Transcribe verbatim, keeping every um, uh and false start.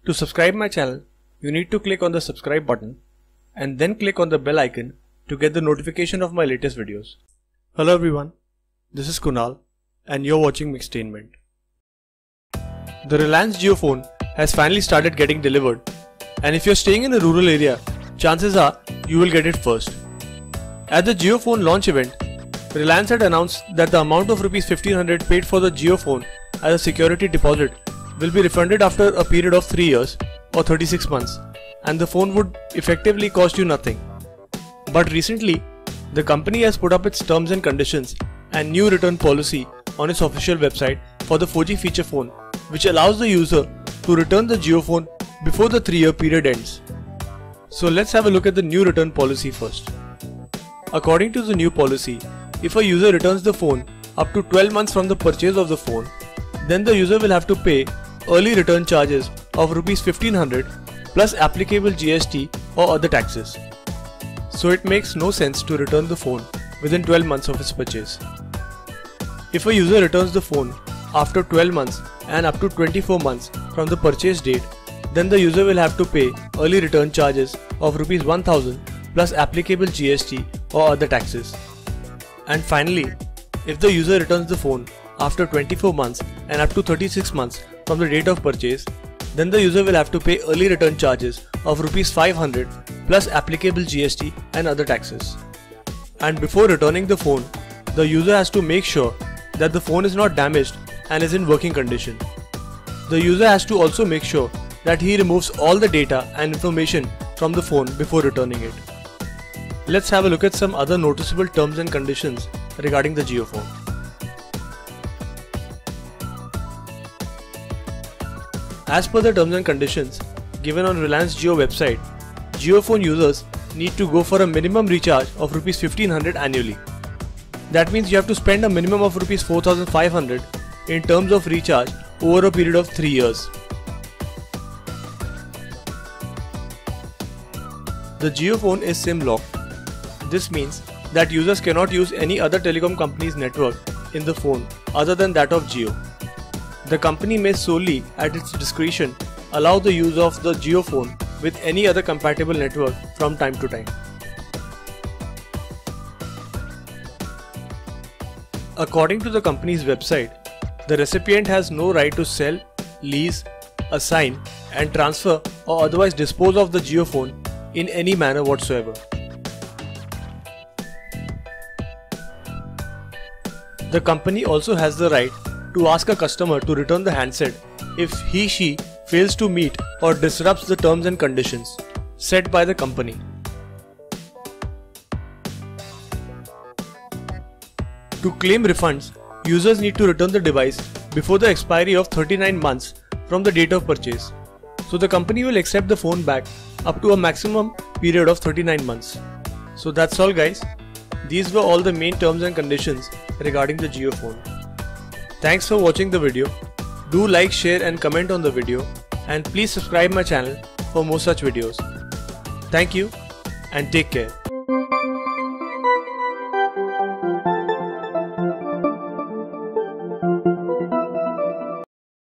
To subscribe my channel, you need to click on the subscribe button and then click on the bell icon to get the notification of my latest videos. Hello everyone, this is Kunal and you're watching Mixtainment. The Reliance JioPhone has finally started getting delivered, and if you're staying in a rural area, chances are you will get it first. At the JioPhone launch event, Reliance had announced that the amount of rupees fifteen hundred paid for the JioPhone as a security deposit will be refunded after a period of three years or thirty-six months, and the phone would effectively cost you nothing. But recently, the company has put up its terms and conditions and new return policy on its official website for the four G feature phone, which allows the user to return the JioPhone before the three year period ends. So let's have a look at the new return policy first. According to the new policy, if a user returns the phone up to twelve months from the purchase of the phone, then the user will have to pay early return charges of rupees fifteen hundred plus applicable G S T or other taxes. So it makes no sense to return the phone within twelve months of its purchase. If a user returns the phone after twelve months and up to twenty-four months from the purchase date, then the user will have to pay early return charges of rupees one thousand plus applicable G S T or other taxes. And finally, if the user returns the phone after twenty-four months and up to thirty-six months from the date of purchase, then the user will have to pay early return charges of rupees five hundred plus applicable G S T and other taxes. And before returning the phone, the user has to make sure that the phone is not damaged and is in working condition. The user has to also make sure that he removes all the data and information from the phone before returning it. Let's have a look at some other noticeable terms and conditions regarding the JioPhone. As per the terms and conditions given on Reliance Jio website, JioPhone users need to go for a minimum recharge of rupees fifteen hundred annually. That means you have to spend a minimum of rupees four thousand five hundred in terms of recharge over a period of three years. The JioPhone is SIM locked. This means that users cannot use any other telecom company's network in the phone other than that of Jio. The company may solely, at its discretion, allow the use of the JioPhone with any other compatible network from time to time. According to the company's website, the recipient has no right to sell, lease, assign, and transfer or otherwise dispose of the JioPhone in any manner whatsoever. The company also has the right to ask a customer to return the handset if he/she fails to meet or disrupts the terms and conditions set by the company. To claim refunds, users need to return the device before the expiry of thirty-nine months from the date of purchase. So the company will accept the phone back up to a maximum period of thirty-nine months. So that's all guys. These were all the main terms and conditions regarding the JioPhone. Thanks for watching the video. Do like, share and comment on the video, and please subscribe my channel for more such videos. Thank you and take care.